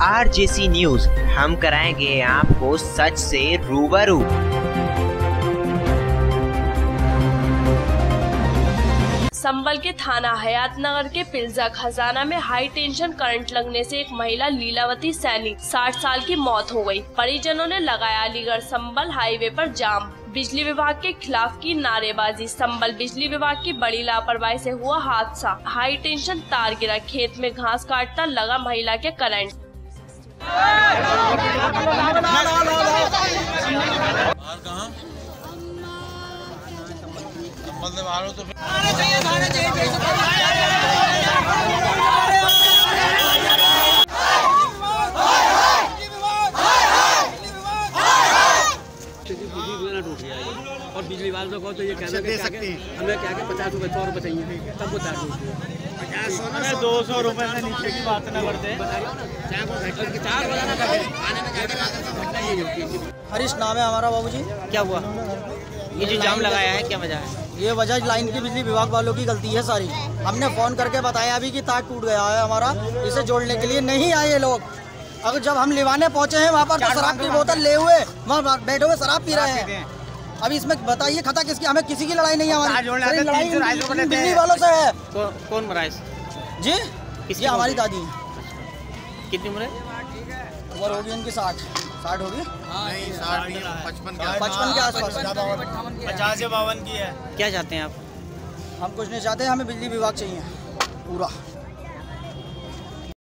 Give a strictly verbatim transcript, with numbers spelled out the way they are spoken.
RJC news, हम कराएंगे आपको सच से रूबरू। संबल के थाना हयातनगर के पिल्जा खजाना में हाई टेंशन करंट लगने से एक महिला लीलावती सैनी साठ साल की मौत हो गई। परिजनों ने लगाया अलीगढ़ संबल हाईवे पर जाम। बिजली विभाग के खिलाफ की नारेबाजी। संबल बिजली विभाग की बड़ी लापरवाही से हुआ हादसा। हाई टेंशन तार गिरा, खेत में घास काटता लगा महिला के करंट। और बिजली वालों को तो ये कहना दे सकते हैं हमें क्या क्या पचास रुपए सौ रुपए चाहिए तब बता दो दो सौ रुपए से नीचे की बात न करते। हरीश नाम है हमारा बाबूजी। क्या हुआ? ये जो जाम लगाया है क्या वजह है? ये वजह लाइन की बिजली विभाग वालों की गलती है सारी। हमने फोन करके बताया अभी कि तार टूट गया है हमारा, इसे जोड़ने के लिए नहीं आए ये लोग। अगर जब हम लिवाने पहुंचे हैं वहाँ पर तो शराब की बोतल ले हुए वहाँ बैठे हुए शराब पी रहे हैं। अभी इसमें बताइए खता किसकी? हमें किसी की लड़ाई नहीं है, हमारी लड़ाई बिजली वालों से है। कौन मरा है जी? ये हमारी दादी। कितनी उम्र है? उम्र होगी इनकी साठ साठ होगी पचपन के आसपास, पचास या बावन की है। क्या चाहते हैं आप? हम कुछ नहीं चाहते, हमें बिजली विभाग चाहिए पूरा।